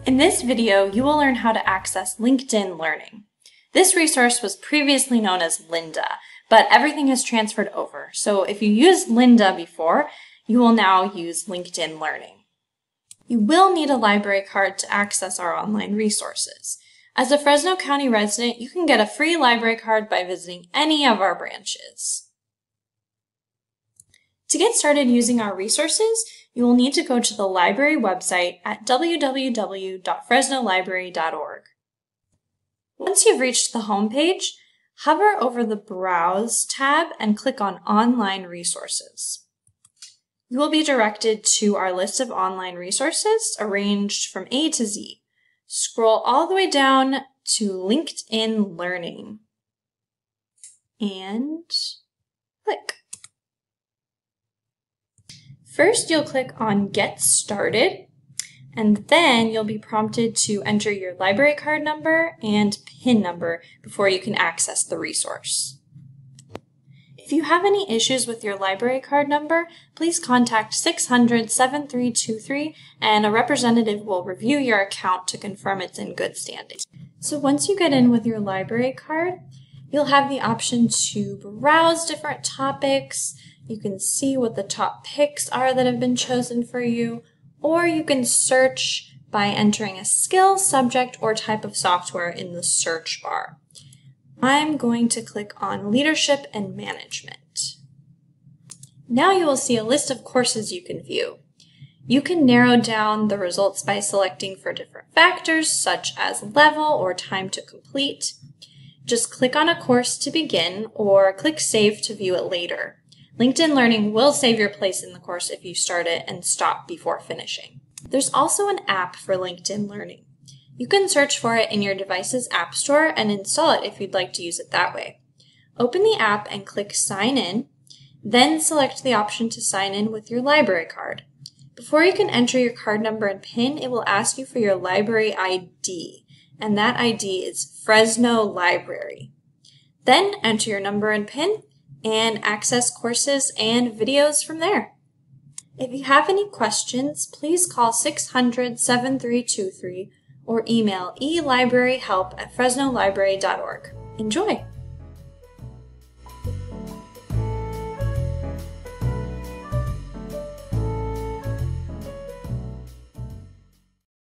In this video, you will learn how to access LinkedIn Learning. This resource was previously known as Lynda, but everything has transferred over. So if you used Lynda before, you will now use LinkedIn Learning. You will need a library card to access our online resources. As a Fresno County resident, you can get a free library card by visiting any of our branches. To get started using our resources, you will need to go to the library website at www.fresnolibrary.org. Once you've reached the home page, hover over the Browse tab and click on Online Resources. You will be directed to our list of online resources arranged from A to Z. Scroll all the way down to LinkedIn Learning and click. First, you'll click on Get Started, and then you'll be prompted to enter your library card number and PIN number before you can access the resource. If you have any issues with your library card number, please contact 600-7323 and a representative will review your account to confirm it's in good standing. So once you get in with your library card, you'll have the option to browse different topics. You can see what the top picks are that have been chosen for you, or you can search by entering a skill, subject, or type of software in the search bar. I'm going to click on Leadership and Management. Now you will see a list of courses you can view. You can narrow down the results by selecting for different factors, such as level or time to complete. Just click on a course to begin, or click Save to view it later. LinkedIn Learning will save your place in the course if you start it and stop before finishing. There's also an app for LinkedIn Learning. You can search for it in your device's app store and install it if you'd like to use it that way. Open the app and click Sign In, then select the option to sign in with your library card. Before you can enter your card number and PIN, it will ask you for your library ID, and that ID is Fresno Library. Then enter your number and PIN, and access courses and videos from there. If you have any questions, please call 600-7323 or email elibraryhelp@fresnolibrary.org. Enjoy!